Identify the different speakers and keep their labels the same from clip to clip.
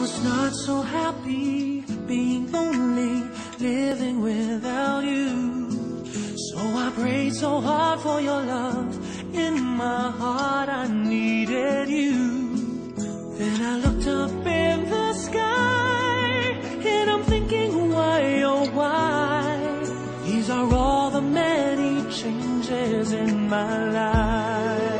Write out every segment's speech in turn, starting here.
Speaker 1: was not so happy being lonely, living without you. So I prayed so hard for your love. In my heart I needed you. Then I looked up in the sky, and I'm thinking why, oh why? These are all the many changes in my life.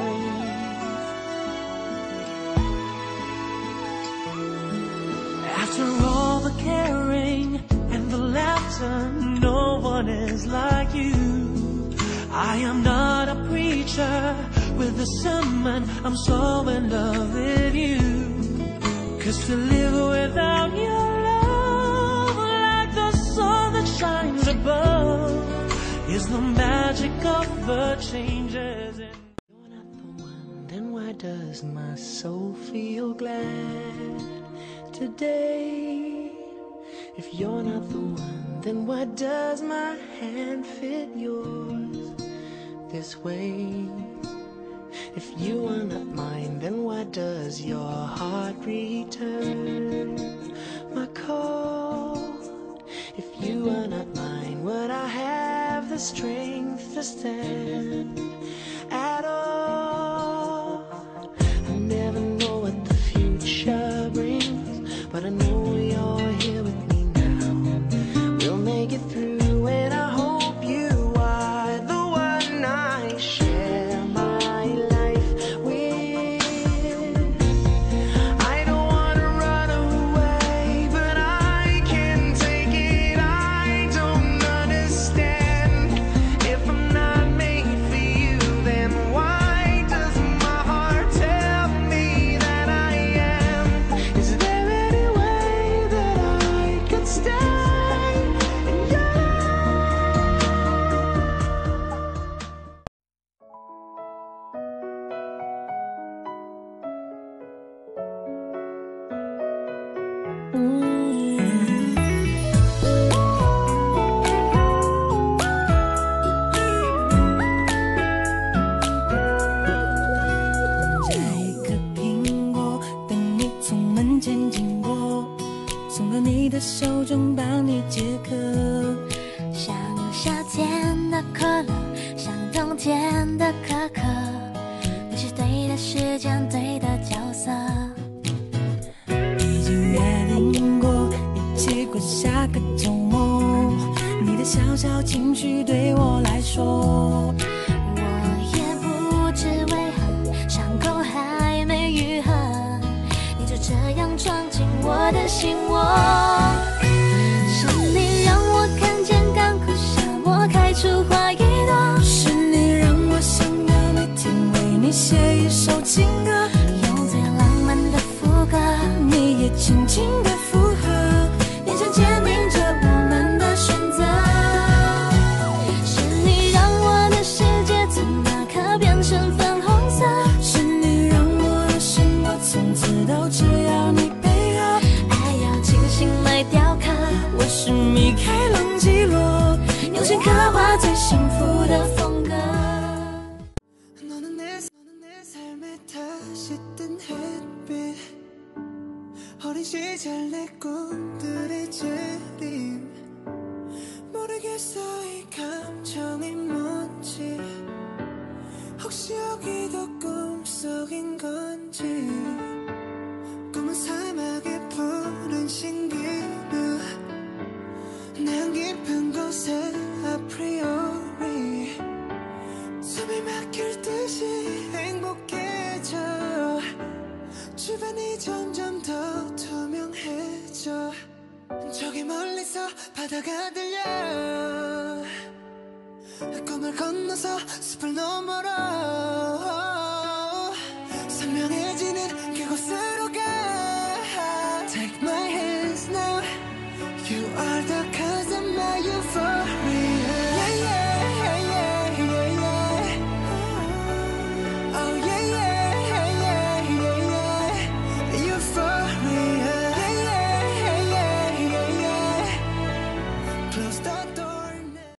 Speaker 1: After all the caring and the laughter, no one is like you. I am not a preacher with a sermon, I'm so in love with you. 'Cause to live without your love, like the sun that shines above, is the magic of the changes in. You're not the one, then why does my soul feel glad today? If you're not the one, then why does my hand fit yours this way? If you are not mine, then why does your heart return my call? If you are not mine, would I have the strength to stand at all? I never know what the future brings, but I know you're here with me now. We'll make it through, and I hope you are the one I share my life with. I don't wanna run away, but I can't take it. I don't understand. If I'm not made for you, then why does my heart tell me that I am? Is there any way that I could stay in your在一颗苹果，等你从门前经过，送到你的手中，帮你解渴。
Speaker 2: 像夏天的可乐，像冬天的可可，你是对的时间，对的角色。
Speaker 1: 已经约定过，一起过下个周末。你的小小情绪对我来说，
Speaker 2: 我也不知为何，伤口还没愈合，你就这样闯进我的心窝。是你让我看见干枯沙漠开出花一朵，
Speaker 1: 是你让我想要每天为你写一首情歌，
Speaker 2: 用最浪漫的副歌，
Speaker 1: 你也轻轻的附和，眼神坚定着我们的选择。
Speaker 2: 是你让我的世界从那刻变成粉红色，
Speaker 1: 是你让我的生活从此都只要你配合。
Speaker 2: 爱要精心来雕刻，
Speaker 1: 我是米开朗基罗，
Speaker 2: 用心刻画最幸福的风格。
Speaker 1: 너는 내 삶에 다시 뜬 햇빛, 어린 시절 내 꿈들의 재림. 모르겠어 이 감정이 뭔지, 혹시 여기도 꿈속인 건지. 꿈은 사막의 푸른 신기루, 난 깊은 곳에 아프리오리. 숨이 막힐 듯이 행복해져, 주변이 점점 더 투명해져. 저기 멀리서 바다가 들려, 꿈을 건너서 숲을 너머로